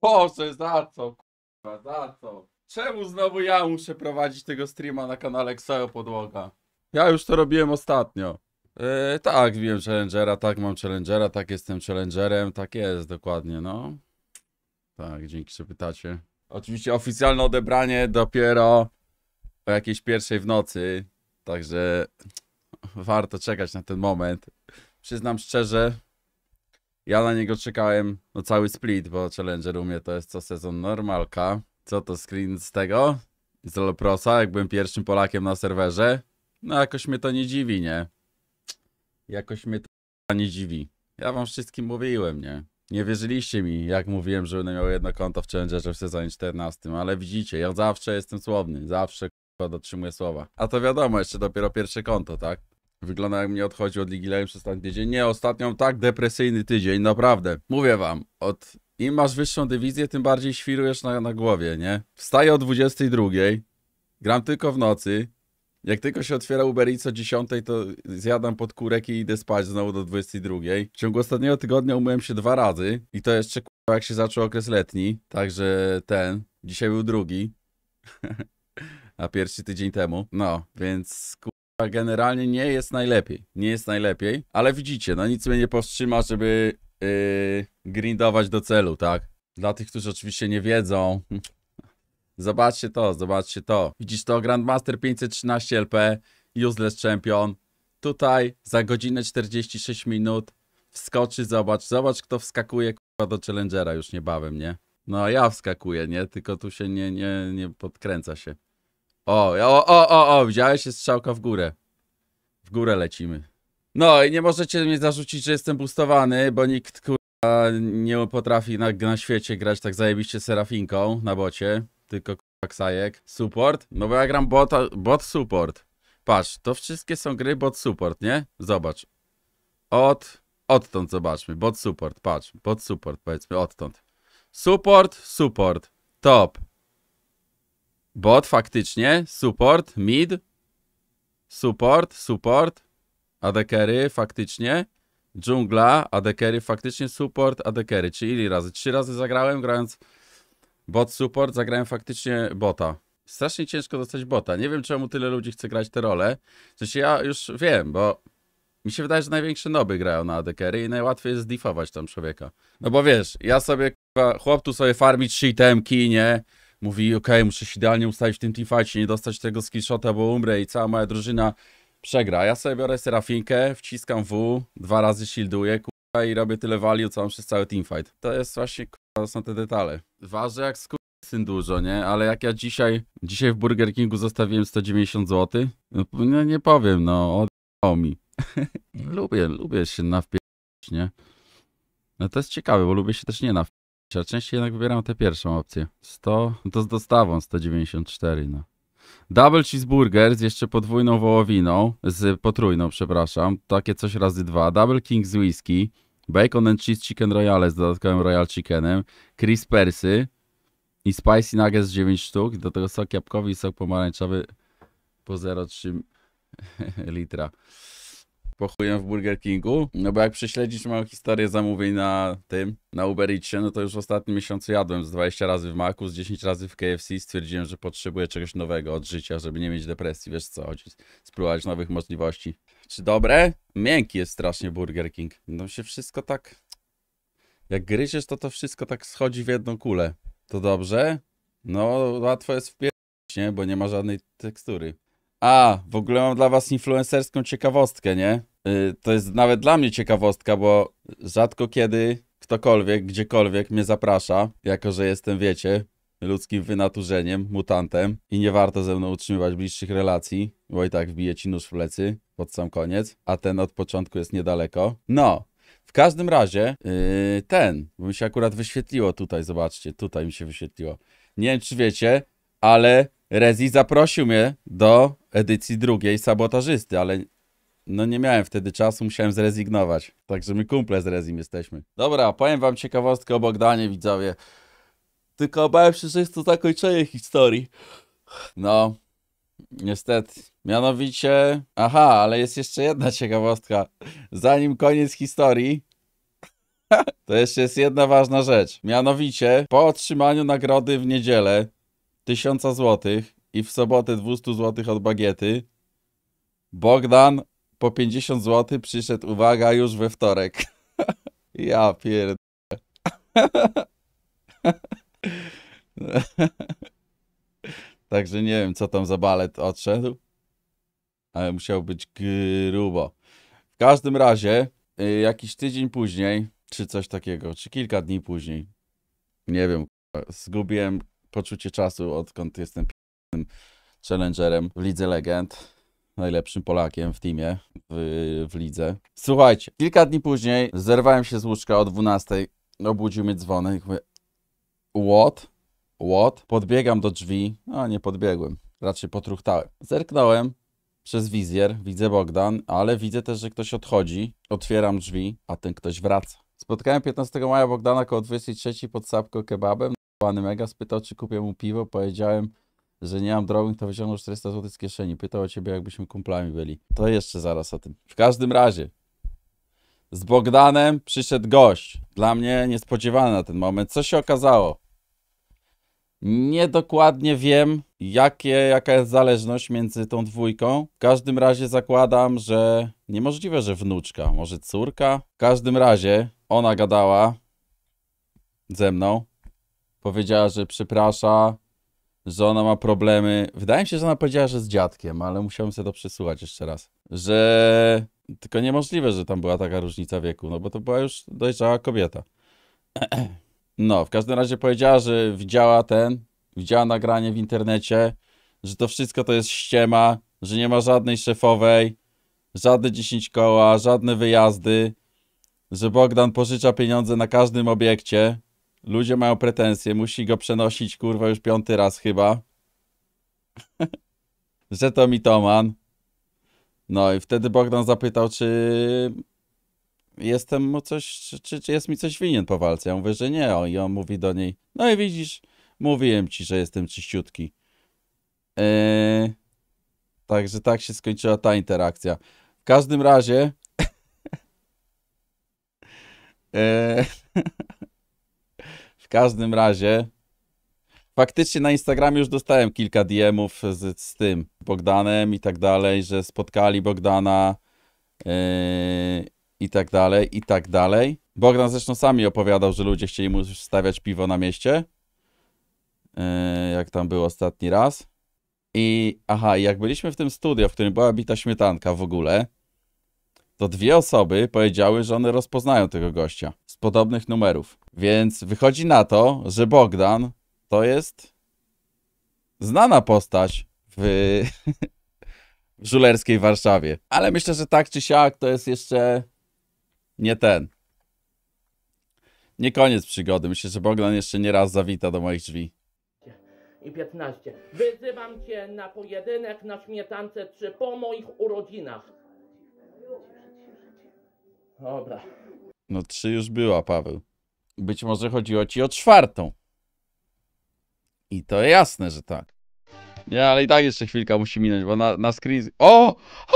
Boże, za co, kurwa, za co? Czemu znowu ja muszę prowadzić tego streama na kanale Xeo Podłoga? Ja już to robiłem ostatnio. Tak, wiem Challengera, tak mam Challengera, tak jestem Challengerem, tak jest dokładnie, no. Tak, dzięki, że pytacie. Oczywiście oficjalne odebranie dopiero o jakiejś pierwszej w nocy, także warto czekać na ten moment. Przyznam szczerze, ja na niego czekałem no cały split, bo Challenger u mnie to jest co sezon normalka. Co to screen z tego? Z Loloprosa, jak byłem pierwszym Polakiem na serwerze. No jakoś mnie to nie dziwi, nie? Jakoś mnie to nie dziwi. Ja wam wszystkim mówiłem, nie? Nie wierzyliście mi, jak mówiłem, że będę miał jedno konto w Challengerze w sezonie 14, ale widzicie, ja zawsze jestem słowny, zawsze dotrzymuję słowa. A to wiadomo, jeszcze dopiero pierwsze konto, tak? Wygląda jak mnie odchodzi od Ligi Legend przez ostatni tydzień. Nie, ostatnio tak depresyjny tydzień, naprawdę. Mówię wam, im masz wyższą dywizję, tym bardziej świrujesz na głowie, nie? Wstaję o 22, gram tylko w nocy. Jak tylko się otwiera Uber Eats o 10, to zjadam pod kurek i idę spać znowu do 22. W ciągu ostatniego tygodnia umyłem się 2 razy. I to jeszcze jak się zaczął okres letni. Także dzisiaj był drugi. A pierwszy tydzień temu. No, więc generalnie nie jest najlepiej. Nie jest najlepiej. Ale widzicie, no nic mnie nie powstrzyma, żeby grindować do celu, tak? Dla tych, którzy oczywiście nie wiedzą... Zobaczcie to, zobaczcie to. Widzisz to? Grandmaster 513 LP, Useless Champion. Tutaj za godzinę 46 minut wskoczy, zobacz kto wskakuje do Challengera już niebawem, nie? No ja wskakuję, nie? Tylko tu się nie podkręca się. O, widziałeś? Jest strzałka w górę. W górę lecimy. No i nie możecie mnie zarzucić, że jestem boostowany, bo nikt nie potrafi na świecie grać tak zajebiście Serafinką na bocie. Tylko Ksajek. Support? No bo ja gram bot support. Patrz, to wszystkie są gry bot support, nie? Zobacz. Odtąd zobaczmy. Bot support, patrz. Bot support, powiedzmy, odtąd. Support. Top. Bot faktycznie. Support. Mid. Support. AD carry faktycznie. Dżungla. AD carry faktycznie. Support. AD carry. Czyli ile razy? 3 razy zagrałem, grając bot support, zagrałem faktycznie bota. Strasznie ciężko dostać bota. Nie wiem, czemu tyle ludzi chce grać te role. W sensie ja już wiem, bo mi się wydaje, że największe noby grają na AD carry i najłatwiej jest diffować tam człowieka. No bo wiesz, ja sobie, chłop tu sobie farmi 3 itemki, nie? Mówi, okej, muszę się idealnie ustawić w tym teamfightie, nie dostać tego skillshota, bo umrę i cała moja drużyna przegra. Ja sobie biorę Serafinkę, wciskam W, 2 razy shielduję, i robię tyle value, co mam przez cały teamfight. To jest właśnie, to są te detale. Ważę jak syn dużo, nie? Ale jak ja dzisiaj w Burger Kingu zostawiłem 190 zł, no nie powiem, no, oddało mi. lubię się nawpierać, nie? No to jest ciekawe, bo lubię się też nie nawpierać, a częściej jednak wybieram tę pierwszą opcję. 100, no to z dostawą 194, no. Double cheeseburger z jeszcze podwójną wołowiną, potrójną, przepraszam, takie coś razy 2, double king z whisky, bacon and cheese chicken royale z dodatkowym royal chickenem, crispersy i spicy nuggets 9 sztuk, do tego sok jabłkowy i sok pomarańczowy po 0,3 litra. Pochuję w Burger Kingu, no bo jak prześledzisz moją historię zamówień na Uber Eatsie, no to już w ostatnim miesiącu jadłem z 20 razy w Macu, z 10 razy w KFC, stwierdziłem, że potrzebuję czegoś nowego od życia, żeby nie mieć depresji, wiesz co chodzi, spróbować nowych możliwości. Czy dobre? Miękki jest strasznie Burger King, no się wszystko tak, jak gryziesz to wszystko tak schodzi w jedną kulę. To dobrze? No łatwo jest wpierdzić, nie, bo nie ma żadnej tekstury. W ogóle mam dla was influencerską ciekawostkę, nie? To jest nawet dla mnie ciekawostka, bo rzadko kiedy ktokolwiek, gdziekolwiek mnie zaprasza, jako że jestem, wiecie, ludzkim wynaturzeniem, mutantem i nie warto ze mną utrzymywać bliższych relacji, bo i tak wbije ci nóż w plecy pod sam koniec, a ten od początku jest niedaleko. No, w każdym razie bo mi się akurat wyświetliło tutaj, zobaczcie, tutaj mi się wyświetliło. Nie wiem, czy wiecie, ale Rezi zaprosił mnie do edycji drugiej Sabotażysty, ale no nie miałem wtedy czasu, musiałem zrezygnować. Także my kumple z Rezim jesteśmy. Dobra, powiem wam ciekawostkę o Bogdanie, widzowie. Tylko obawiam się, że jest to zakończenie historii. No, niestety. Mianowicie... ale jest jeszcze jedna ciekawostka. Zanim koniec historii... To jeszcze jest jedna ważna rzecz. Mianowicie, po otrzymaniu nagrody w niedzielę 1000 zł i w sobotę 200 zł od Bagiety, Bogdan po 50 zł przyszedł, uwaga, już we wtorek. Ja pierd... Także nie wiem, co tam za balet odszedł, ale musiał być grubo. W każdym razie, jakiś tydzień później, czy coś takiego, czy kilka dni później, nie wiem, zgubiłem poczucie czasu, odkąd jestem challengerem w Lidze Legend, najlepszym Polakiem w teamie, w lidze. Słuchajcie, kilka dni później zerwałem się z łóżka o 12, obudził mnie dzwonek, mówię, what? Podbiegam do drzwi, a nie podbiegłem, raczej potruchtałem. Zerknąłem przez wizjer, widzę Bogdan, ale widzę też, że ktoś odchodzi. Otwieram drzwi, a ten ktoś wraca. Spotkałem 15 maja Bogdana koło 23 pod Sapko Kebabem. Pan mega spytał, czy kupię mu piwo. Powiedziałem, że nie mam drobnych, to wyciągnął 400 zł z kieszeni. Pytał o ciebie, jakbyśmy kumplami byli. To jeszcze zaraz o tym. W każdym razie, z Bogdanem przyszedł gość. Dla mnie niespodziewany na ten moment. Co się okazało? Niedokładnie wiem, jaka jest zależność między tą dwójką. W każdym razie zakładam, że niemożliwe, że wnuczka, może córka. W każdym razie ona gadała ze mną. Powiedziała, że przeprasza, że ona ma problemy. Wydaje mi się, że ona powiedziała, że z dziadkiem, ale musiałem sobie to przesłuchać jeszcze raz. Że tylko niemożliwe, że tam była taka różnica wieku, no bo to była już dojrzała kobieta. No, w każdym razie powiedziała, że widziała nagranie w internecie, że to wszystko to jest ściema, że nie ma żadnej szefowej, żadne 10 koła, żadne wyjazdy, że Bogdan pożycza pieniądze na każdym obiekcie, ludzie mają pretensje, musi go przenosić, kurwa, już 5. raz chyba, że to mitoman. No i wtedy Bogdan zapytał, czy jestem mu coś, czy jest mi coś winien po walce. Ja mówię, że nie. I on mówi do niej, no i widzisz, mówiłem ci, że jestem czyściutki. Także tak się skończyła ta interakcja. W każdym razie w każdym razie faktycznie na Instagramie już dostałem kilka DM-ów z tym Bogdanem i tak dalej, że spotkali Bogdana i tak dalej, i tak dalej. Bogdan zresztą sami opowiadał, że ludzie chcieli mu stawiać piwo na mieście. Jak tam był ostatni raz. I jak byliśmy w tym studio, w którym była bita śmietanka w ogóle, to 2 osoby powiedziały, że one rozpoznają tego gościa z podobnych numerów. Więc wychodzi na to, że Bogdan to jest znana postać w w żulerskiej Warszawie. Ale myślę, że tak czy siak to jest jeszcze nie koniec przygody. Myślę, że Bogdan jeszcze nie raz zawita do moich drzwi. I 15. Wyzywam cię na pojedynek na śmietance 3 po moich urodzinach. Dobra. No 3 już była, Paweł. Być może chodziło ci o 4. I to jasne, że tak. Nie, ale i tak jeszcze chwilka musi minąć, bo na screen... O!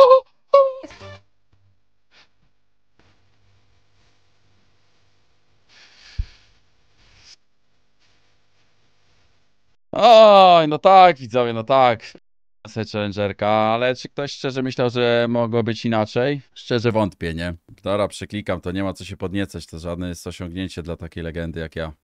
Oj, no tak, widzowie, no tak. Challengerka, ale czy ktoś szczerze myślał, że mogło być inaczej? Szczerze wątpię, nie? Dobra, przeklikam, to nie ma co się podniecać, to żadne jest osiągnięcie dla takiej legendy jak ja.